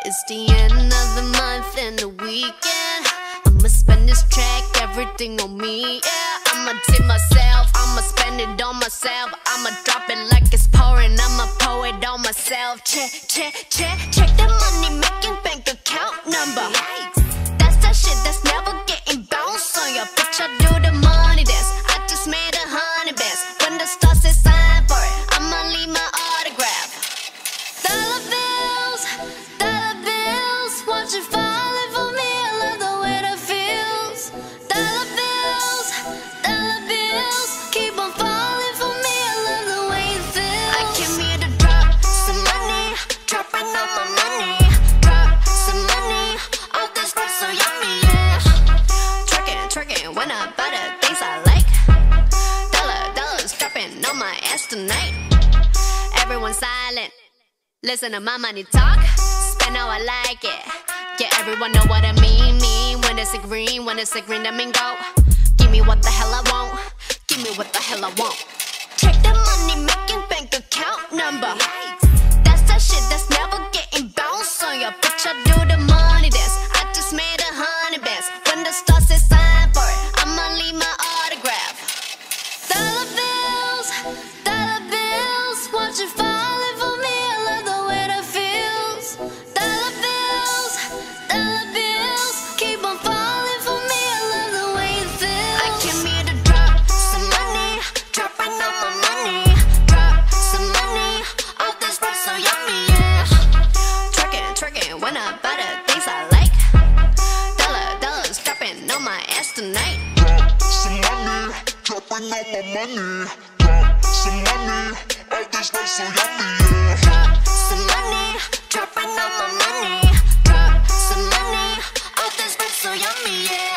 It's the end of the month and the weekend. I'ma spend this track, everything on me, yeah. I'ma tip myself, I'ma spend it on myself. I'ma drop it like it's pouring, I'ma pour it on myself. Check the money making bank account number. That's that shit that's never getting bounced on your bitch. I do the money dance, I just made 100 bands. When the stars say sign for it, I'ma leave my autograph. Dollar bills, watch it falling for me. I love the way that feels. Dollar bills, keep on falling for me. I love the way it feels. I came here to drop some money, dropping all my money. Drop some money, all this stuff so yummy, yeah. Twerking when I buy the things I like. Dollars dropping on my ass tonight. Everyone silent, listen to my money talk. Spend how I like it. Yeah, everyone know what I mean. When it's a green, that mean go. Give me what the hell I want. Give me what the hell I want. Check the money making bank account number. That's that shit that's never getting bounced on your bitch. I do the money dance, I just made 100 bands. When the stars say sign for it, I'ma leave my autograph. Dollar bills, watch it falling for me. I love the way that feels. Dollar bills, keep on falling for me. I love the way it feels. I came here to drop some money, dropping all my money. Drop some money, all this stuff so yummy, yeah. Twerking when I buy the things I like. Dollars dropping on my ass tonight. Drop some money, dropping all my money. Drop some money, all this stuff so yummy, yeah. Drop some money, dropping all my money. Drop some money, all this stuff so yummy, yeah.